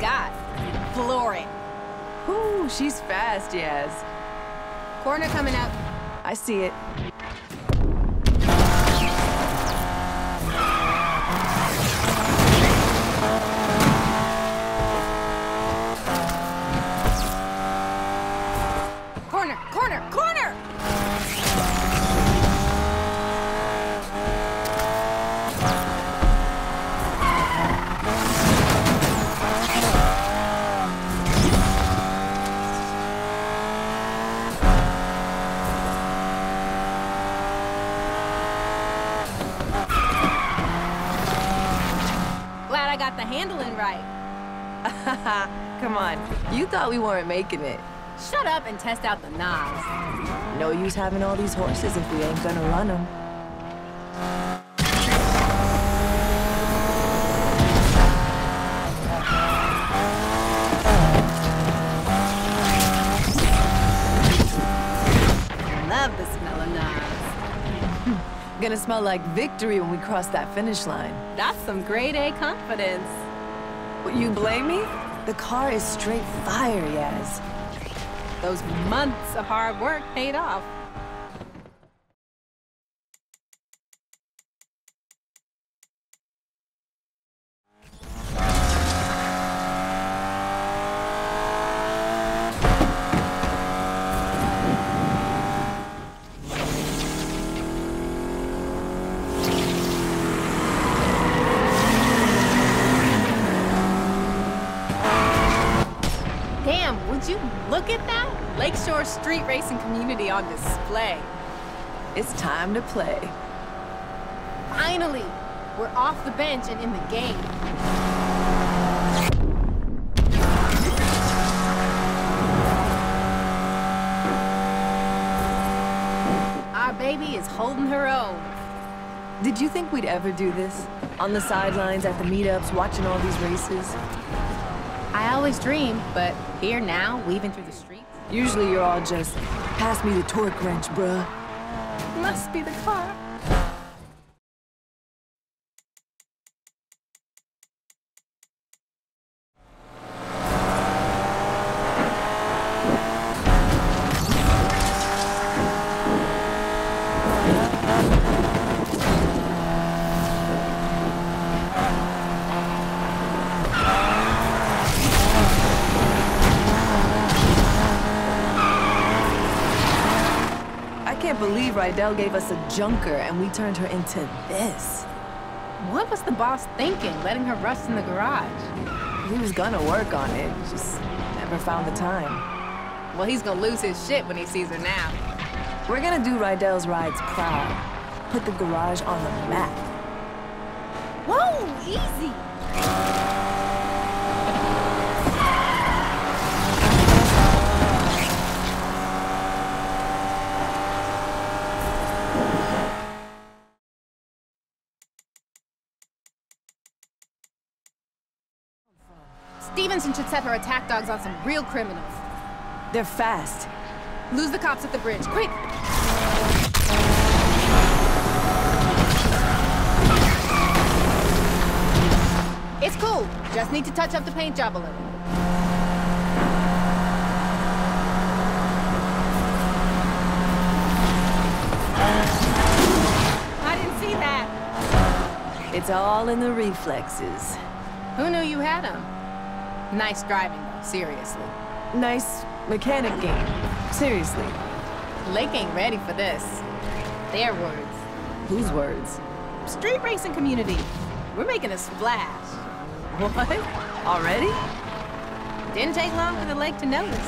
got. Floor it. Ooh, she's fast, Yaz. Corner coming up. I see it. Corner, corner, corner! Glad I got the handling right. Come on, you thought we weren't making it. Shut up and test out the knobs. No use having all these horses if we ain't gonna run them. Love the smell of knobs. Gonna smell like victory when we cross that finish line. That's some grade A confidence. You blame me? The car is straight fire, Yaz. Those months of hard work paid off. Damn, would you look at that? Lakeshore street racing community on display. It's time to play. Finally, we're off the bench and in the game. Our baby is holding her own. Did you think we'd ever do this? On the sidelines, at the meetups, watching all these races? I always dreamed, but here now, weaving through the streets. Usually you're all just, pass me the torque wrench, bruh. Must be the car. I can't believe Rydell gave us a junker and we turned her into this. What was the boss thinking, letting her rust in the garage? He was gonna work on it, just never found the time. Well, he's gonna lose his shit when he sees her now. We're gonna do Rydell's rides proud. Put the garage on the map. Whoa, easy! Stevenson should set her attack dogs on some real criminals. They're fast. Lose the cops at the bridge, quick! It's cool. Just need to touch up the paint job a little. I didn't see that. It's all in the reflexes. Who knew you had them? Nice driving, though, seriously. Nice mechanic game. Seriously. Lake ain't ready for this. Their words. Whose words? Street racing community. We're making a splash. What? Already? Didn't take long for the lake to notice.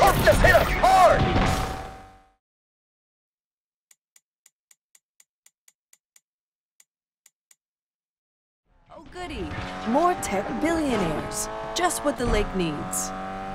storm just hit us hard! Oh goody, more tech billionaires. Just what the lake needs.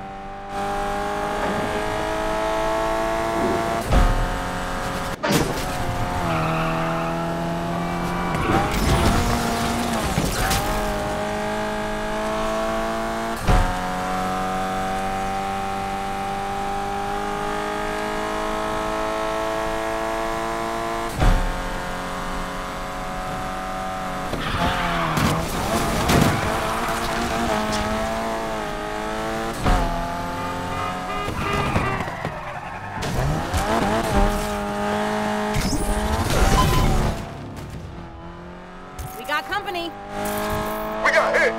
We got company. We got hit!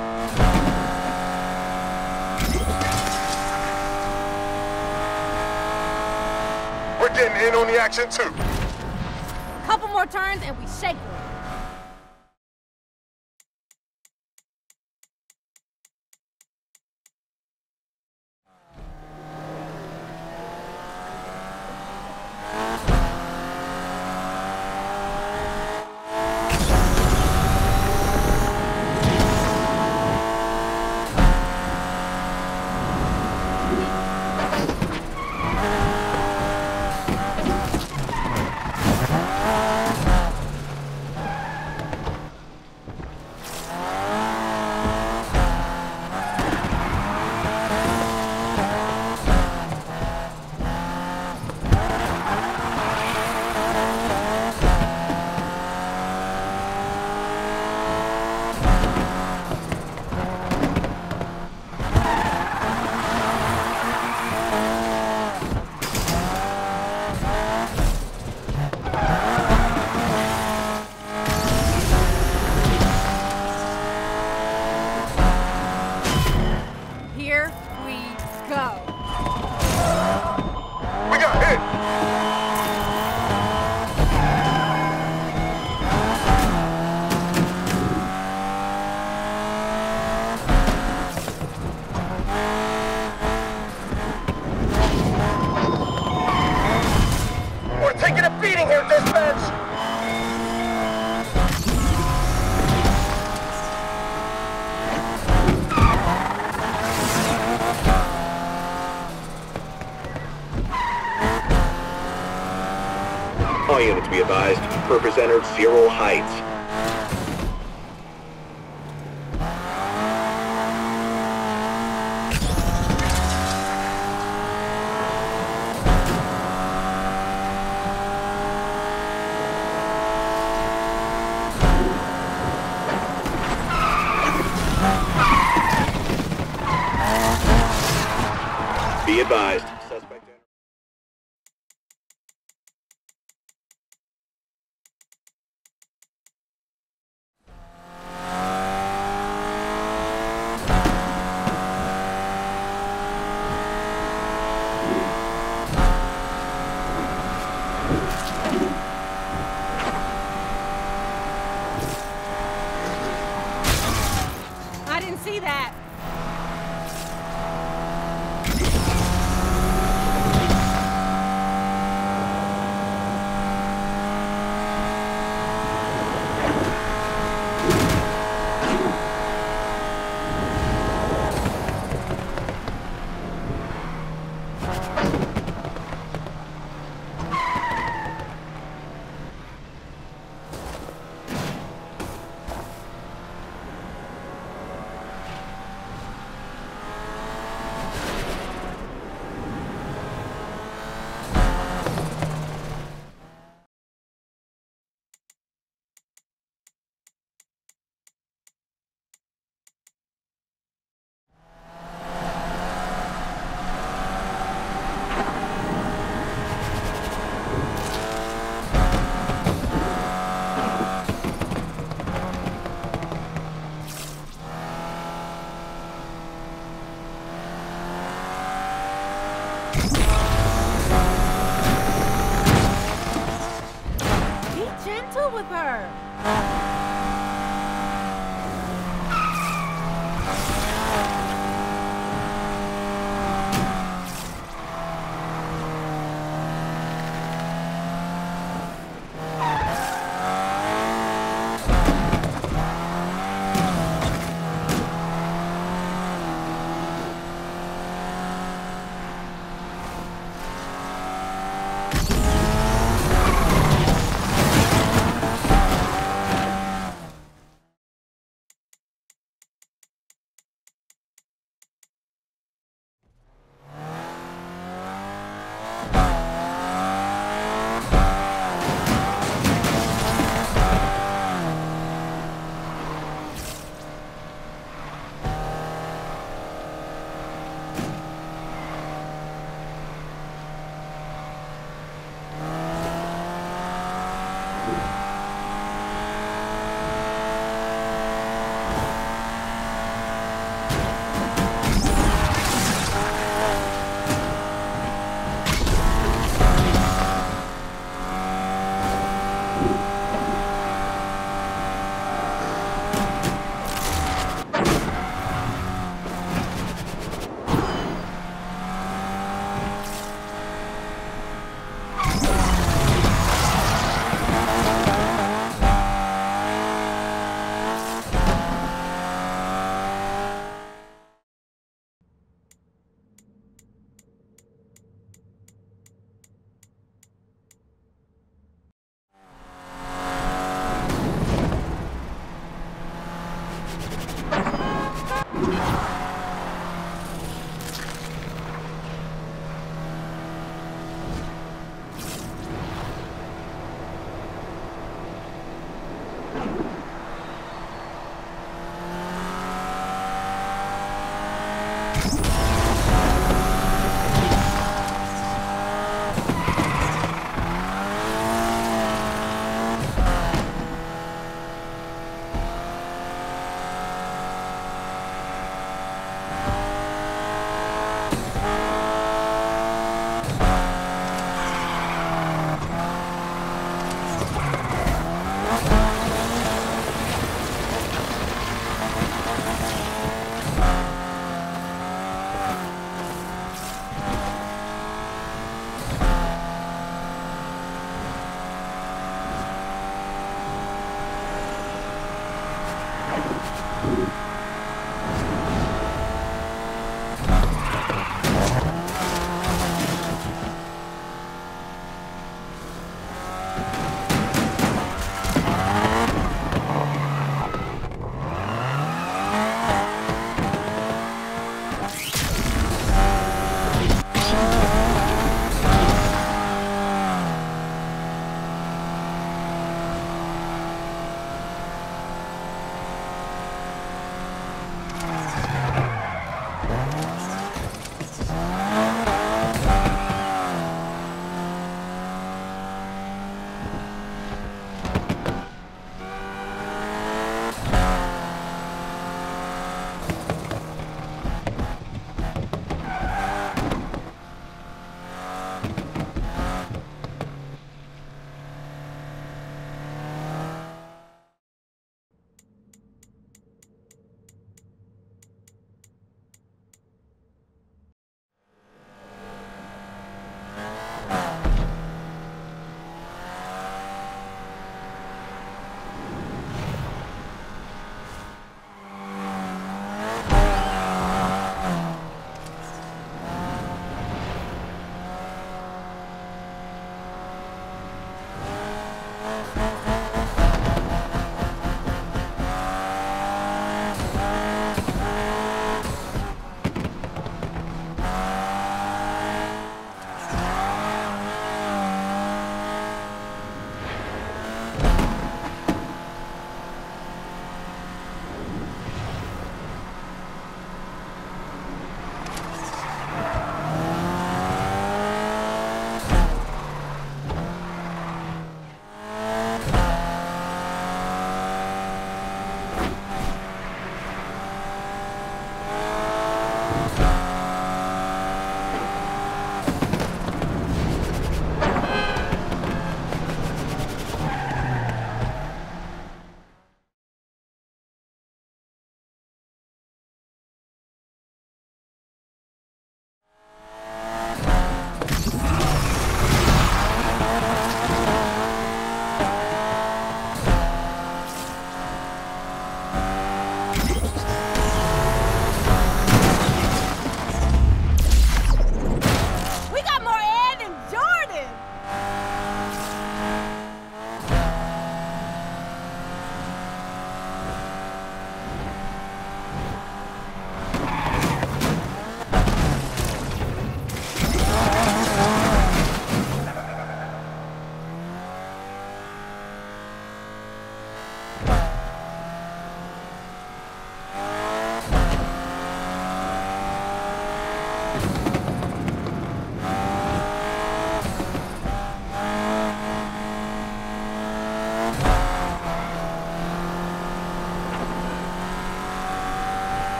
We're getting in on the action too. Couple more turns and we shake them. Here we go. We got hit! We're taking a beating here, dispatch! All units be advised. Purpose entered 0 Heights. Be advised. Suspect entered. I didn't see that. Be gentle with her.